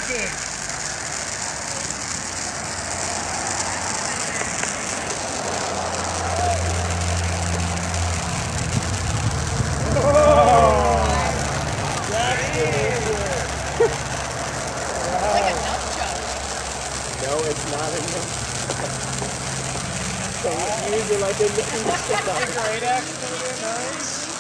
No, it's not enough. Use it like a great accident, nice.